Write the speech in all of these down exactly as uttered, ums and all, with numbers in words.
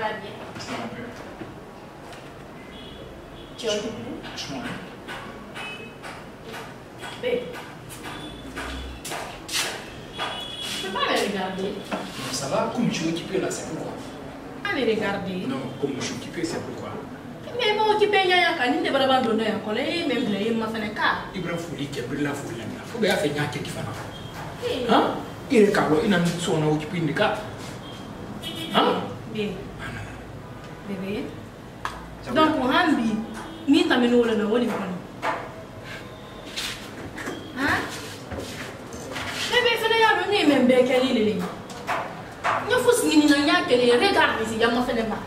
va bien. Ça va bien. Tu es occupé? Franchement. Bé. Tu peux pas me regarder. Non, ça va, comme je suis occupé là, c'est pourquoi. Pas me regarder. Non, comme je suis occupé, c'est pourquoi. Mais bon, occupé, il y a un canin de bras abandonné à coller, même blé, il m'a fait un cas. Il va fouiller, il brille la folie. Il faut bien faire un qui fait. Hein? Il est calme, il a mis son occupé de cas. Hein? Bé. Bébé. Donc, on a mis, ni ta menu le nom, on Hein? Bébé, fais le même bec à l'île. Il faut signer une année que les regards ici, il y a mon fait le mal.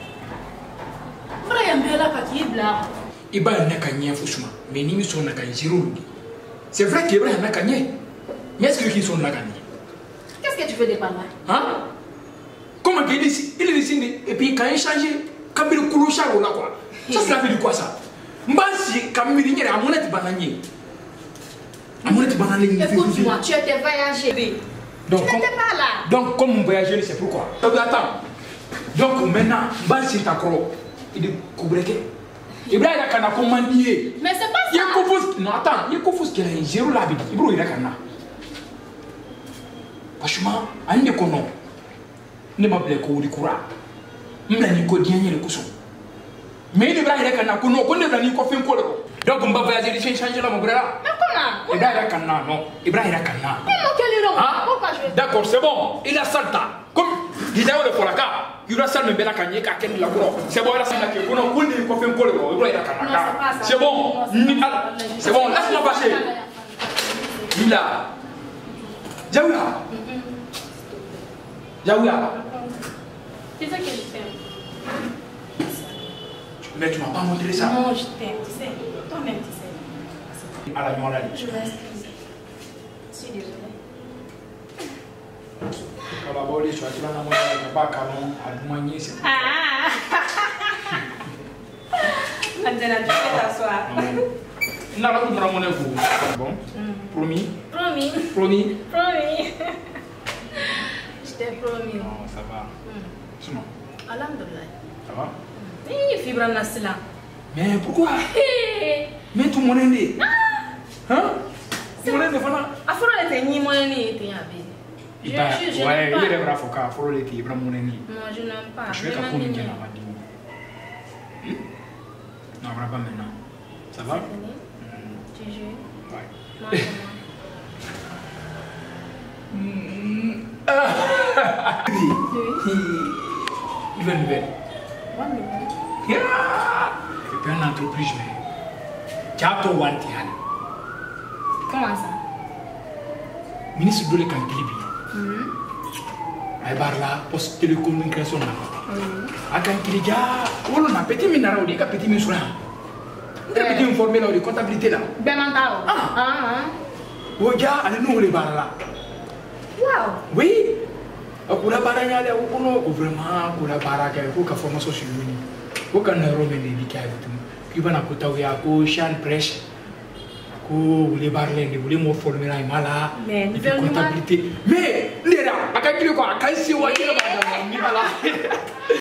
Il va n'a qu'à nier fouchement, mais ni son n'a qu'à zéro. C'est vrai qu'il n'a qu'à nier. Mais est-ce qu'ils sont n'a qu'à nier? Qu'est-ce que tu fais de par là? Hein? Comment il est ici? Il est ici et puis quand il change, quand il coule au char ou là quoi? Ça cela veut dire quoi ça? Mbasi quand il est à mon être bananier. À mon être bananier. Écoute-moi, tu étais voyagé. Donc, tu n'étais pas là. Donc comme on voyageait, c'est pourquoi? Attends. Donc maintenant, Mbasi est accro. Il est couvrequé. Il y a un commandier. Mais c'est pas ça. Il y a un confus. Non, attends. Il y a un confus qui est zéro là. Il y a un franchement, il y a un nom. Ne m'a pas dit que je ne sais pas si mais il y a un nom. Il y a un nom. Donc on va voyager. Il changer la mon frère. Mais comment? Il y a un nom. Il y a un nom. Pourquoi je vais... D'accord, c'est bon. Il a salta. Comme il y a le polaka. Il y a ça, mais il y a quelqu'un qui l'a couru. C'est bon, il y a ça qui est couru. On dit qu'on fait un col. C'est bon. C'est bon, laisse-moi passer. Il a. Jaoula. Jaoula. C'est ça que je fais. Mais tu ne m'as pas montré ça. Non, je t'aime, tu sais. Toi-même, tu sais. À la nuit, je reste. Je suis désolée. Collaborer sur la moitié de la canon à moigner. Ah! Maintenant, tu peux t'asseoir. Non, là, vous prenez mon info. Bon? Promis? Promis. Promis? Promis. Je t'ai promis. Non, ça va. Sinon? Alhamdulillah. Ça va? Oui, fibre en asila. Mais pourquoi? Mais tout le monde est né. Hein? Tout le monde est né. A foro le te ni mo ni te ya be. Je je ouais, il est bravo car foro le te ibra mo ni. Non, je n'aime pas. Je vais pas communiquer na ma di. Non, on va pas maintenant. Ça va? Tu joues? Ouais. Il veut une nouvelle. Bonne nouvelle. Et puis une entreprise, mais tu as tout wanté. Comment ça? Ministre de l'économie. Aybar là, poste télécommunication là. Akan kilija, on a petit minara ou des petits minusura. On a petit informé là de comptabilité là. Ben mentao. Ah ah. Oja, allez nous les bar là. Wow. Oui. Akula baranya là, on a vraiment akula baraka, il faut que formation sur lui. Faut qu'on ait remis les dictats et tout. Puis on a côté où il y a ko chan prêche. Ko les bar là, vous voulez me former là, mala. Mais comptabilité. Mais, les là, akan kilo quoi, akan si wa, il va dans la